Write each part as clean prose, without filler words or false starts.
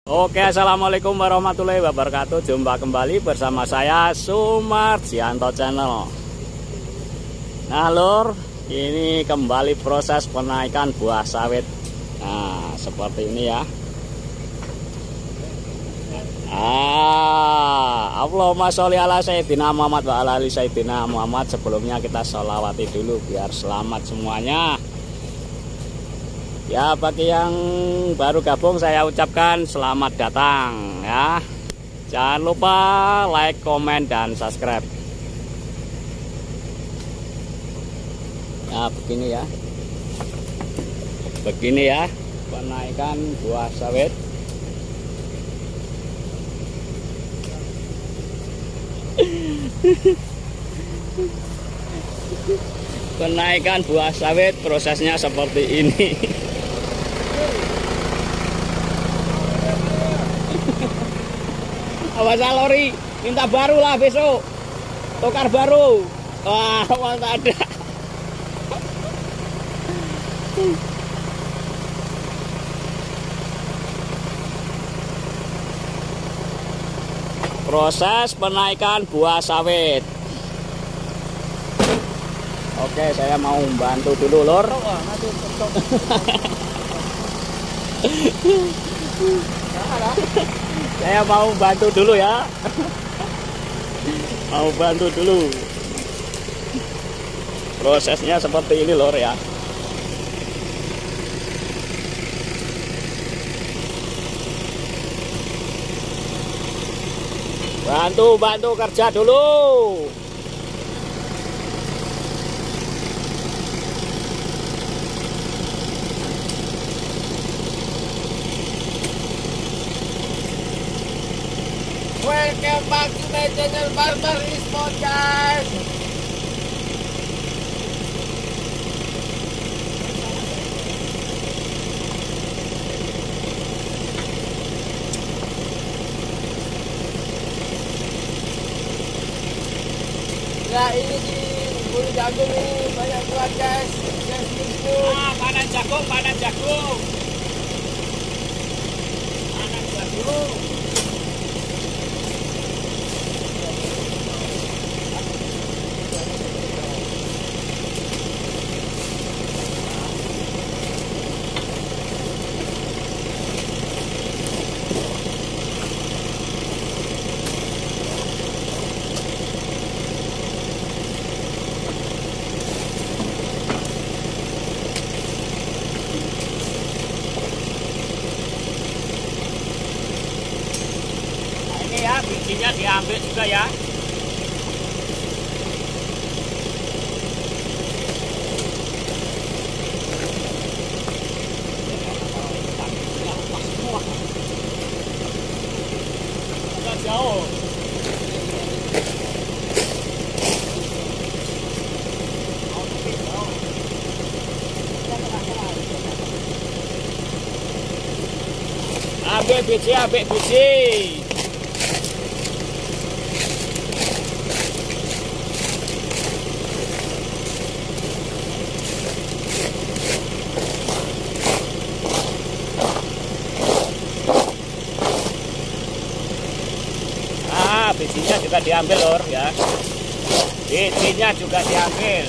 Oke, assalamualaikum warahmatullahi wabarakatuh. Jumpa kembali bersama saya Sumarjianto Channel. Nah lur, ini kembali proses penaikan buah sawit. Nah seperti ini ya. Allahumma sholli ala sayyidina Muhammad wa ala ali sayyidina Muhammad. Sebelumnya kita sholawati dulu biar selamat semuanya. Ya, bagi yang baru gabung saya ucapkan selamat datang ya. Jangan lupa like, komen, dan subscribe. Nah, begini ya. Begini ya, penaikan buah sawit. Penaikan buah sawit prosesnya seperti ini. Awas lori, minta baru lah besok. Tukar baru. Wah, tak ada. Proses penaikan buah sawit. Oke, saya mau bantu dulu, lor. Saya mau bantu dulu ya. Mau bantu dulu. Prosesnya seperti ini lor ya. Bantu kerja dulu. Welcome back to my channel Barbar Sport, guys. Ya ini di bulu jagung ini banyak buat guys. Panen jagung. Panen jagung. Ya, bijinya diambil juga ya. Agak jauh. Ambil biji. Bijinya juga diambil lor ya. Bijinya juga diambil.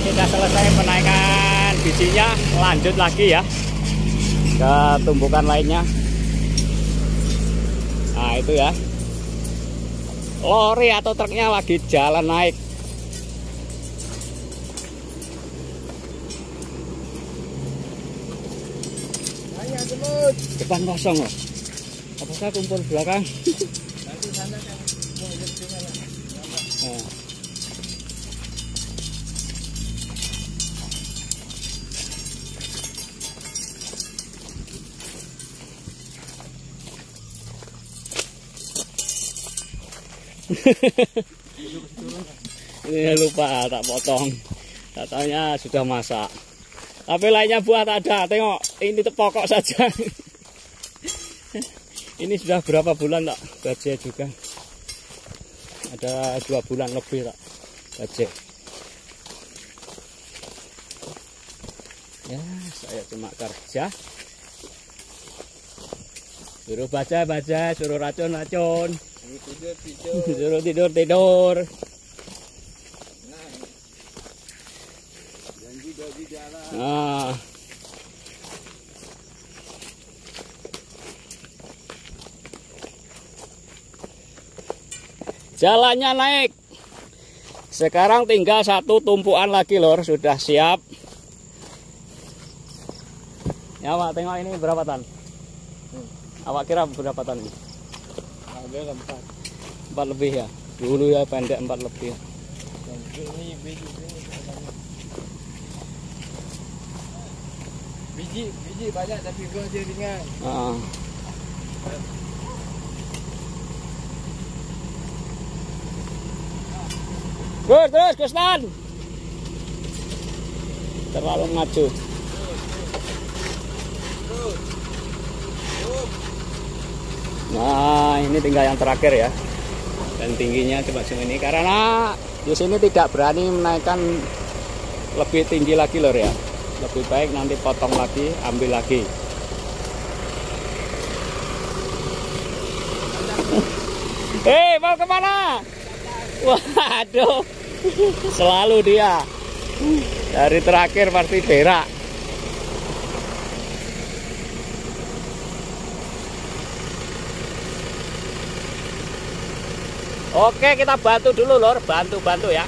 sudah selesai penaikan bijinya, lanjut lagi ya ke tumbukan lainnya. Nah itu ya, lori atau truknya lagi jalan naik. Depan kosong loh. Apakah kumpul belakang? Nanti sana kan mau di sana. Nah. Ini lupa tak potong. Katanya sudah masak. Tapi lainnya buat ada. Tengok, ini pokok saja. Ini sudah berapa bulan tak bajai juga. Ada 2 bulan lebih tak bajai. Ya, saya cuma kerja. Suruh baca, suruh racun. Suruh tidur. Nah. Jalannya naik. Sekarang tinggal 1 tumpuan lagi lor, sudah siap. Ya Pak, tengok ini berapa tan? Awak kira berapa tan ini? Ada 4. 4 lebih ya. Dulu ya pendek 4 lebih. Ini biji banyak tapi buah dia ringan. Terus Gustan. Terlalu maju. Nah, ini tinggal yang terakhir ya. Dan tingginya coba ini karena di sini tidak berani menaikkan lebih tinggi lagi lor ya. Lebih baik nanti potong lagi, ambil lagi. Hei, mau kemana? Waduh, selalu dia. Dari terakhir pasti berak. Oke, kita bantu dulu lor, bantu ya.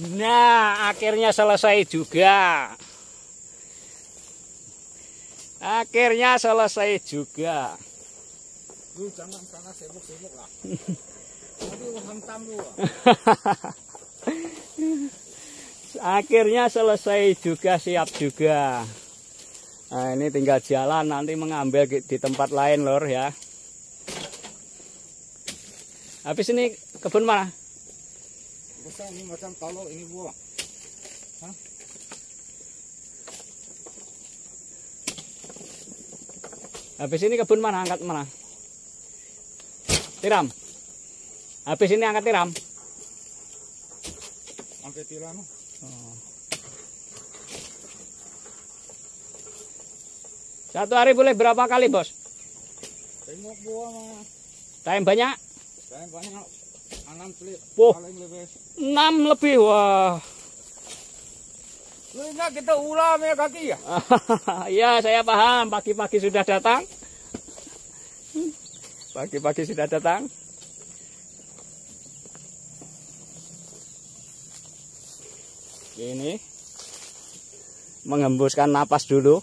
Nah, akhirnya selesai juga. Akhirnya selesai juga. Lu jangan sana sibuk-sibuk lah. Nanti hantam lu. Akhirnya selesai juga, siap juga. Nah, ini tinggal jalan nanti mengambil di tempat lain lor ya. Habis ini kebun mana? Besar ini macam kalau ini buah. Hah? Habis ini kebun mana? Angkat mana? Tiram. Habis ini angkat tiram. Angkat tiram. Oh. Satu hari boleh berapa kali, Bos? Tengok buah mah. Time banyak? Time banyak. 6 klip. Oh. Paling lebih. 6 lebih, wah. Lu ingat kita ulam ya kaki ya? Iya, saya paham. Pagi-pagi sudah datang. Pagi-pagi sudah datang. Ini menghembuskan napas dulu.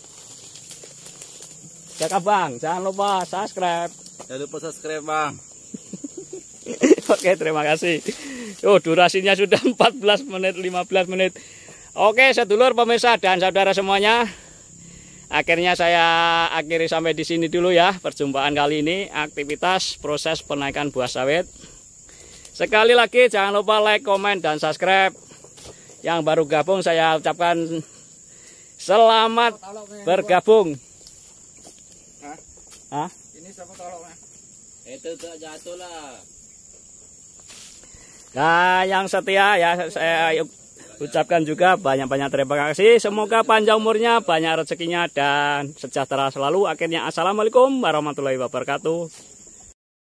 Cakap Bang, jangan lupa subscribe. Jangan lupa subscribe Bang. Oke, terima kasih. Oh, durasinya sudah 14 menit, 15 menit. Oke, sedulur pemirsa dan saudara semuanya. Akhirnya saya akhiri sampai di sini dulu ya perjumpaan kali ini, aktivitas proses penaikan buah sawit. Sekali lagi jangan lupa like, komen, dan subscribe. Yang baru gabung saya ucapkan selamat bergabung. Hah? Ini siapa tolongnya? Itu tuh jatuh lah. Nah, yang setia ya saya ucapkan juga banyak-banyak terima kasih. Semoga panjang umurnya, banyak rezekinya, dan sejahtera selalu. Akhirnya assalamualaikum warahmatullahi wabarakatuh.